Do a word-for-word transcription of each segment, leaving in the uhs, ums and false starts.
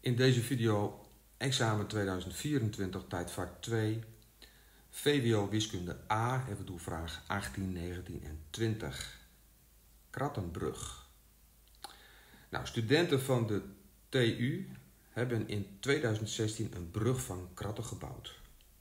In deze video examen tweeduizend vierentwintig tijdvak twee V W O wiskunde A en we doen vraag achttien, negentien en twintig. Krattenbrug. Nou, studenten van de T U hebben in tweeduizend zestien een brug van kratten gebouwd.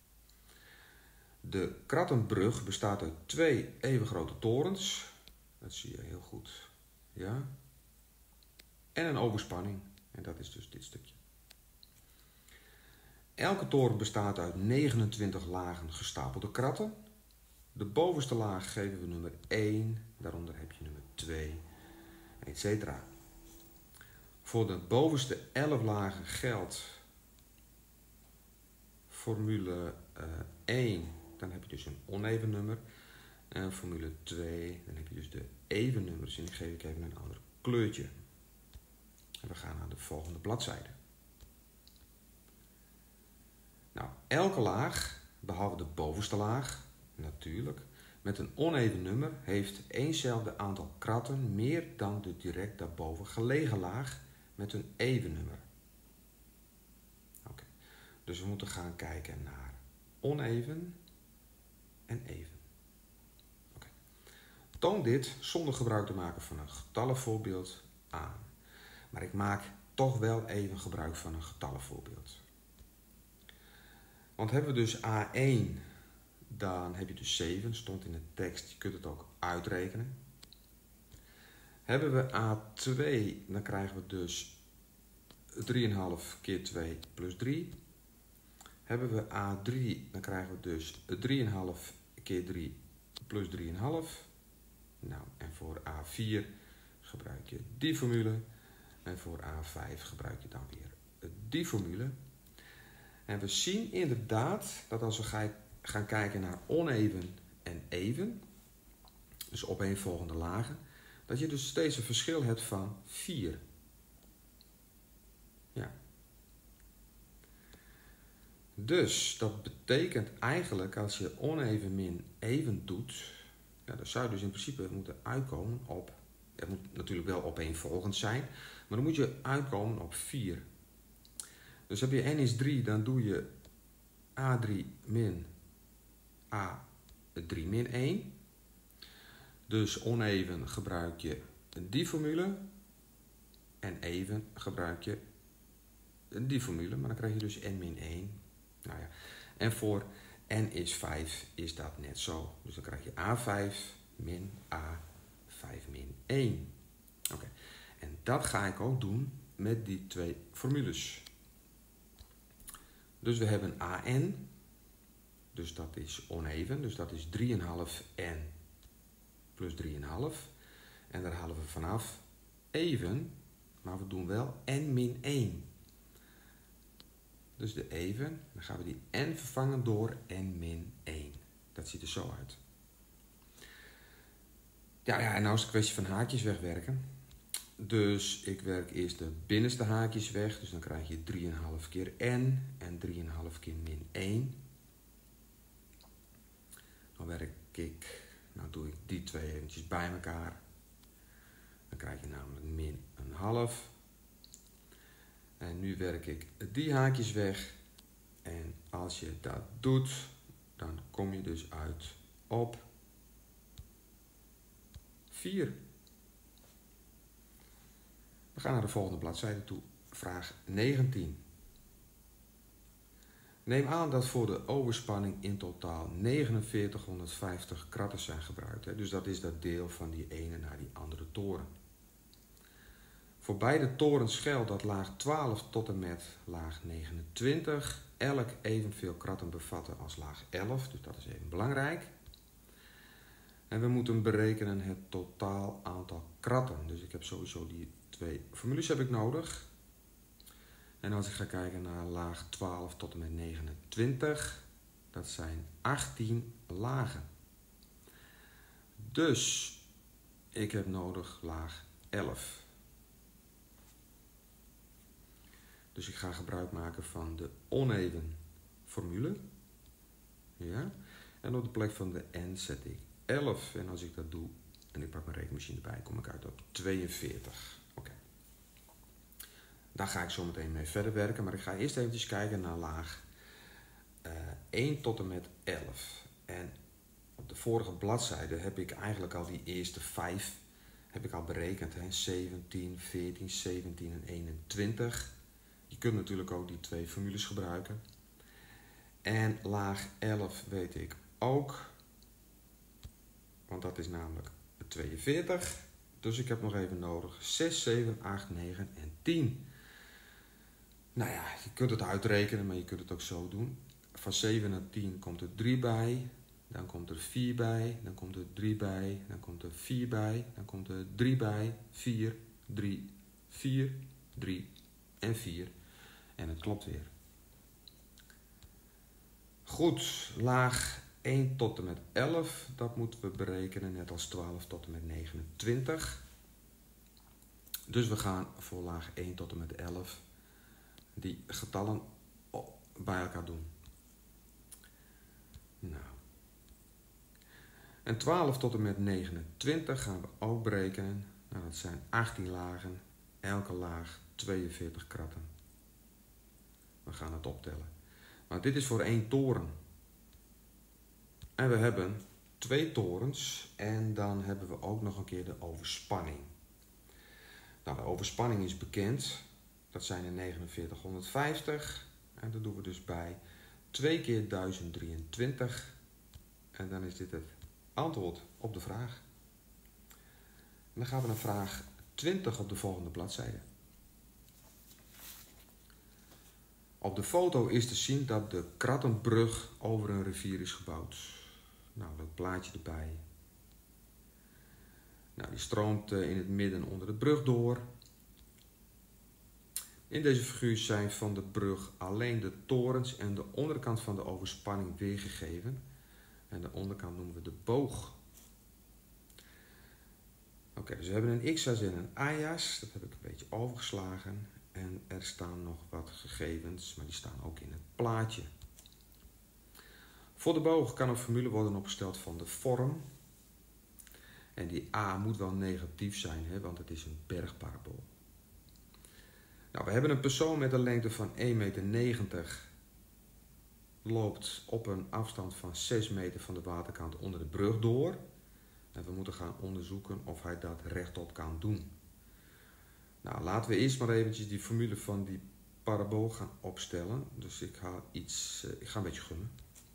De Krattenbrug bestaat uit twee even grote torens. Dat zie je heel goed. Ja. En een overspanning. En dat is dus dit stukje. Elke toren bestaat uit negenentwintig lagen gestapelde kratten. De bovenste laag geven we nummer één. Daaronder heb je nummer twee. et cetera. Voor de bovenste elf lagen geldt formule uh, één. Dan heb je dus een oneven nummer. En formule twee, dan heb je dus de even nummers. En die geef ik even een ander kleurtje. En we gaan naar de volgende bladzijde. Nou, elke laag, behalve de bovenste laag, natuurlijk, met een oneven nummer, heeft eenzelfde aantal kratten meer dan de direct daarboven gelegen laag met een even nummer. Oké, okay. Dus we moeten gaan kijken naar oneven en even. Oké. Okay. Toon dit zonder gebruik te maken van een getallenvoorbeeld aan. Maar ik maak toch wel even gebruik van een getallenvoorbeeld. Want hebben we dus A één, dan heb je dus zeven, stond in de tekst, je kunt het ook uitrekenen. Hebben we A twee, dan krijgen we dus drie komma vijf keer twee plus drie. Hebben we A drie, dan krijgen we dus drie komma vijf keer drie plus drie komma vijf. Nou, en voor A vier gebruik je die formule. En voor A vijf gebruik je dan weer die formule. En we zien inderdaad dat als we gaan kijken naar oneven en even, dus opeenvolgende lagen, dat je dus steeds een verschil hebt van vier. Ja. Dus dat betekent eigenlijk als je oneven min even doet, ja, dan zou je dus in principe moeten uitkomen op, het moet natuurlijk wel opeenvolgend zijn, maar dan moet je uitkomen op vier. Dus heb je n is drie, dan doe je A drie min A drie min één. Dus oneven gebruik je die formule. En even gebruik je die formule. Maar dan krijg je dus n min één. Nou ja. En voor n is vijf is dat net zo. Dus dan krijg je A vijf min A vijf min één. Oké. Okay. En dat ga ik ook doen met die twee formules. Dus we hebben A n, dus dat is oneven, dus dat is drie komma vijf n plus drie komma vijf. En daar halen we vanaf even, maar we doen wel n min één. Dus de even, dan gaan we die n vervangen door n min één. Dat ziet er zo uit. Ja, ja, en nou is het een kwestie van haakjes wegwerken. Dus ik werk eerst de binnenste haakjes weg. Dus dan krijg je drie komma vijf keer n en drie komma vijf keer min één. Dan werk ik, nou doe ik die twee eventjes bij elkaar. Dan krijg je namelijk min een half. En nu werk ik die haakjes weg. En als je dat doet, dan kom je dus uit op vier. We gaan naar de volgende bladzijde toe. Vraag negentien. Neem aan dat voor de overspanning in totaal negenenveertig honderdvijftig kratten zijn gebruikt. Hè? Dus dat is dat deel van die ene naar die andere toren. Voor beide torens geldt dat laag twaalf tot en met laag negenentwintig elk evenveel kratten bevatten als laag elf. Dus dat is even belangrijk. En we moeten berekenen het totaal aantal kratten. Dus ik heb sowieso die twee formules heb ik nodig. En als ik ga kijken naar laag twaalf tot en met negenentwintig, dat zijn achttien lagen. Dus ik heb nodig laag elf. Dus ik ga gebruik maken van de oneven formule. Ja. En op de plek van de n zet ik elf. En als ik dat doe, en ik pak mijn rekenmachine erbij, kom ik uit op tweeënveertig. Oké. Daar ga ik zo meteen mee verder werken. Maar ik ga eerst eventjes kijken naar laag uh, één tot en met elf. En op de vorige bladzijde heb ik eigenlijk al die eerste vijf heb ik al berekend. Hè? zeventien, veertien, zeventien en eenentwintig. Je kunt natuurlijk ook die twee formules gebruiken. En laag elf weet ik ook. Want dat is namelijk tweeënveertig. Dus ik heb nog even nodig zes, zeven, acht, negen en tien. Nou ja, je kunt het uitrekenen, maar je kunt het ook zo doen. Van zeven naar tien komt er drie bij. Dan komt er vier bij. Dan komt er drie bij. Dan komt er vier bij. Dan komt er drie bij. vier, drie, vier, drie en vier. En het klopt weer. Goed, laag één tot en met elf. Dat moeten we berekenen, net als twaalf tot en met negenentwintig. Dus we gaan voor laag één tot en met elf die getallen bij elkaar doen. Nou. En twaalf tot en met negenentwintig gaan we ook berekenen. Nou, dat zijn achttien lagen, elke laag tweeënveertig kratten. We gaan het optellen. Maar dit is voor één toren. En we hebben twee torens en dan hebben we ook nog een keer de overspanning. Nou, de overspanning is bekend. Dat zijn er negenenveertig honderdvijftig. En dat doen we dus bij twee keer duizend drieëntwintig. En dan is dit het antwoord op de vraag. En dan gaan we naar vraag twintig op de volgende bladzijde. Op de foto is te zien dat de Krattenbrug over een rivier is gebouwd. Nou, dat plaatje erbij. Nou, die stroomt in het midden onder de brug door. In deze figuur zijn van de brug alleen de torens en de onderkant van de overspanning weergegeven. En de onderkant noemen we de boog. Oké, okay, dus we hebben een x-as en een y-as. Dat heb ik een beetje overgeslagen. En er staan nog wat gegevens, maar die staan ook in het plaatje. Voor de boog kan een formule worden opgesteld van de vorm. En die a moet wel negatief zijn, hè, want het is een bergparabool. Nou, we hebben een persoon met een lengte van één komma negentig meter. Loopt op een afstand van zes meter van de waterkant onder de brug door. En we moeten gaan onderzoeken of hij dat rechtop kan doen. Nou, laten we eerst maar eventjes die formule van die parabool gaan opstellen. Dus ik ga iets, ik ga een beetje gummen.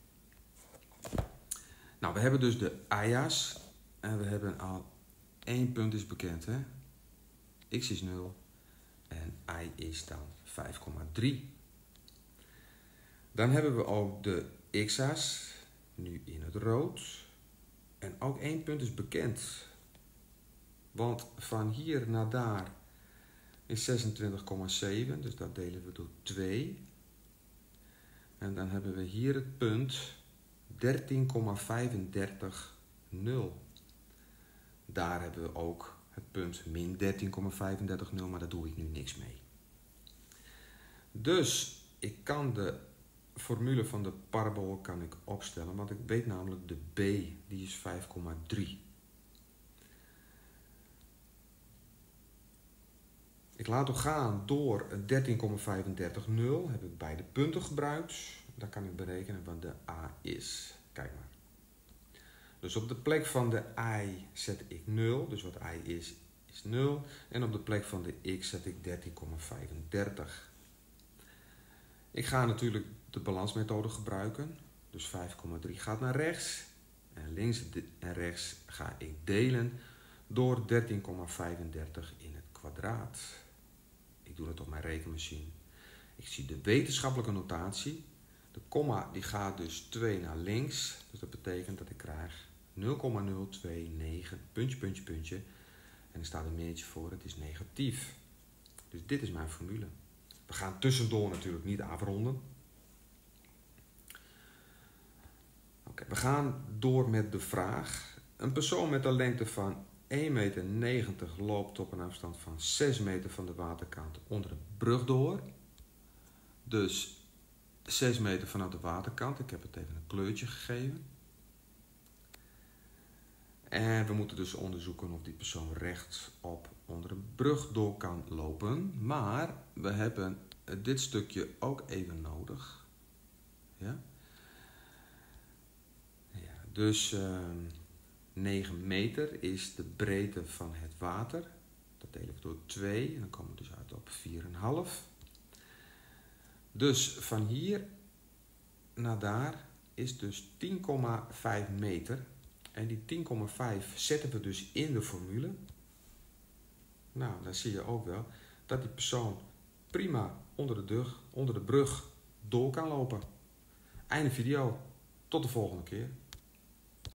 Nou, we hebben dus de y-as. En we hebben al één punt is bekend, hè. X is nul. En y is dan vijf komma drie. Dan hebben we ook de x-as. Nu in het rood. En ook één punt is bekend. Want van hier naar daar is zesentwintig komma zeven. Dus dat delen we door twee. En dan hebben we hier het punt dertien komma vijfendertig nul. Daar hebben we ook het punt min dertien komma vijfendertig nul, maar daar doe ik nu niks mee. Dus ik kan de formule van de parabool kan ik opstellen, want ik weet namelijk de b, die is vijf komma drie. Ik laat hem gaan door dertien komma vijfendertig nul, heb ik beide punten gebruikt. Dan kan ik berekenen wat de a is. Kijk maar. Dus op de plek van de y zet ik nul, dus wat y is, is nul. En op de plek van de x zet ik dertien komma vijfendertig. Ik ga natuurlijk de balansmethode gebruiken. Dus vijf komma drie gaat naar rechts. En links en rechts ga ik delen door dertien komma vijfendertig in het kwadraat. Ik doe het op mijn rekenmachine. Ik zie de wetenschappelijke notatie. De komma die gaat dus twee naar links. Dus dat betekent dat ik krijg nul komma nul twee negen, puntje, puntje, puntje. En er staat een meertje voor, het is negatief. Dus dit is mijn formule. We gaan tussendoor natuurlijk niet afronden. Oké, we gaan door met de vraag. Een persoon met een lengte van één komma negentig meter loopt op een afstand van zes meter van de waterkant onder de brug door. Dus zes meter vanaf de waterkant. Ik heb het even een kleurtje gegeven. En we moeten dus onderzoeken of die persoon rechtop onder de brug door kan lopen. Maar we hebben dit stukje ook even nodig. Ja? Ja, dus uh, negen meter is de breedte van het water. Dat delen we door twee en dan komen we dus uit op vier komma vijf. Dus van hier naar daar is dus tien komma vijf meter. En die tien komma vijf zetten we dus in de formule. Nou, dan zie je ook wel dat die persoon prima onder de, deur, onder de brug door kan lopen. Einde video. Tot de volgende keer.